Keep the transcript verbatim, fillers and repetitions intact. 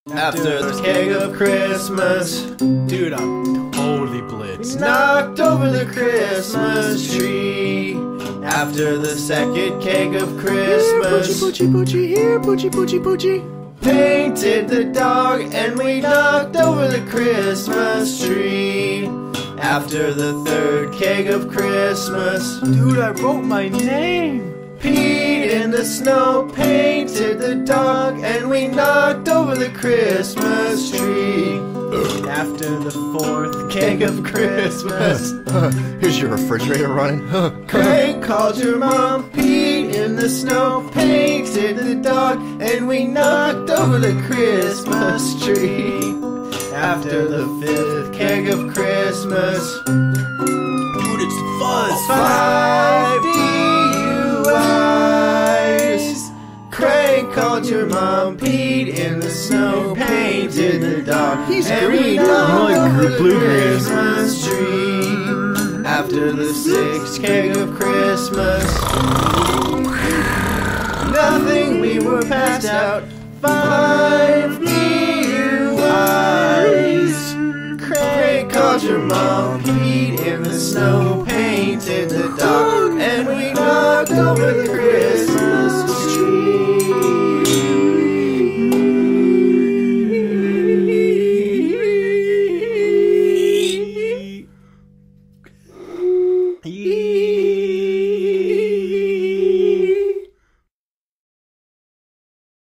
After the keg of Christmas, dude, I'm totally blitzed. Knocked over the Christmas tree. After the second keg of Christmas, Here, poochie, poochie, here, poochie, poochie, poochie. Painted the dog and we knocked over the Christmas tree. After the third keg of Christmas, Dude, I wrote my name. peed in the snow, painted the dog, and we knocked over the Christmas tree. After the fourth keg of Christmas, Here's your refrigerator running. Craig called your mom, peed in the snow, painted the dog, and we knocked over the Christmas tree. After the fifth keg of Christmas, Dude, it's the fuzz. five D U Is. Craig called your mom, peed in the snow, painted the dog, He's and we green. knocked More like over the blue green. Christmas tree. After the sixth keg of Christmas, nothing, we were passed out. Five D U Is. Craig called your mom, peed in the snow, painted the dog, and we knocked over the Christmas